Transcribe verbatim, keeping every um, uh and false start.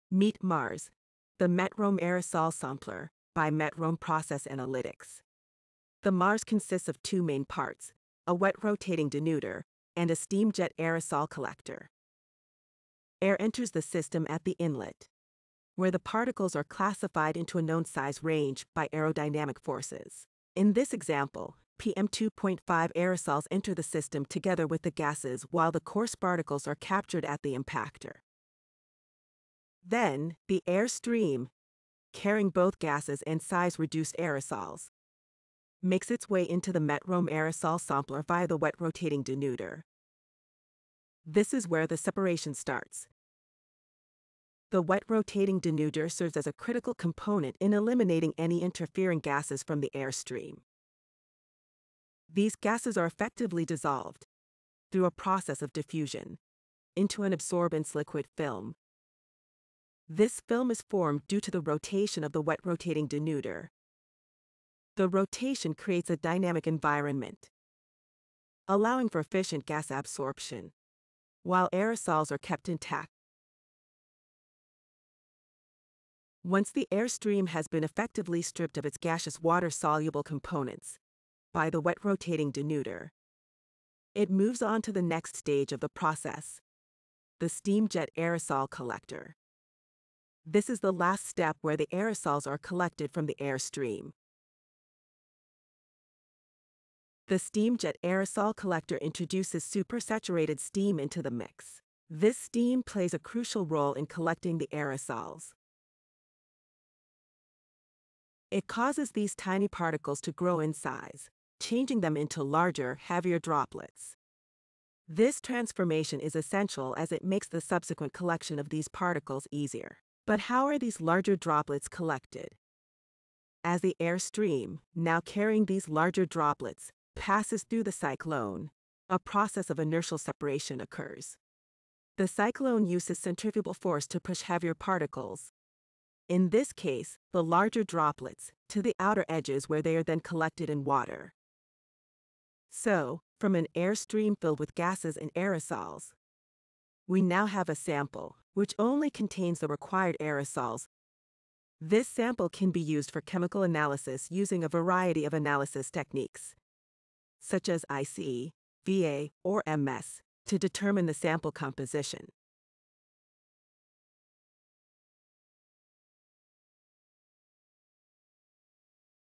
Meet MARS, the Metrohm AeRosol Sampler, by Metrohm Process Analytics. The MARS consists of two main parts, a wet rotating denuder and a Steam Jet Aerosol Collector. Air enters the system at the inlet, where the particles are classified into a known size range by aerodynamic forces. In this example, P M two point five aerosols enter the system together with the gases while the coarse particles are captured at the impactor. Then, the air stream, carrying both gases and size-reduced aerosols, makes its way into the Metrohm AeRosol Sampler via the wet rotating denuder. This is where the separation starts. The wet rotating denuder serves as a critical component in eliminating any interfering gases from the air stream. These gases are effectively dissolved, through a process of diffusion, into an absorbance liquid film. This film is formed due to the rotation of the wet rotating denuder. The rotation creates a dynamic environment, allowing for efficient gas absorption, while aerosols are kept intact. Once the air stream has been effectively stripped of its gaseous water-soluble components by the wet rotating denuder, it moves on to the next stage of the process, the Steam Jet Aerosol Collector. This is the last step where the aerosols are collected from the air stream. The Steam Jet Aerosol Collector introduces supersaturated steam into the mix. This steam plays a crucial role in collecting the aerosols. It causes these tiny particles to grow in size, changing them into larger, heavier droplets. This transformation is essential as it makes the subsequent collection of these particles easier. But how are these larger droplets collected? As the air stream, now carrying these larger droplets, passes through the cyclone, a process of inertial separation occurs. The cyclone uses centrifugal force to push heavier particles, in this case, the larger droplets, to the outer edges where they are then collected in water. So, from an air stream filled with gases and aerosols, we now have a sample, which only contains the required aerosols. This sample can be used for chemical analysis using a variety of analysis techniques, such as I C, V A, or M S, to determine the sample composition.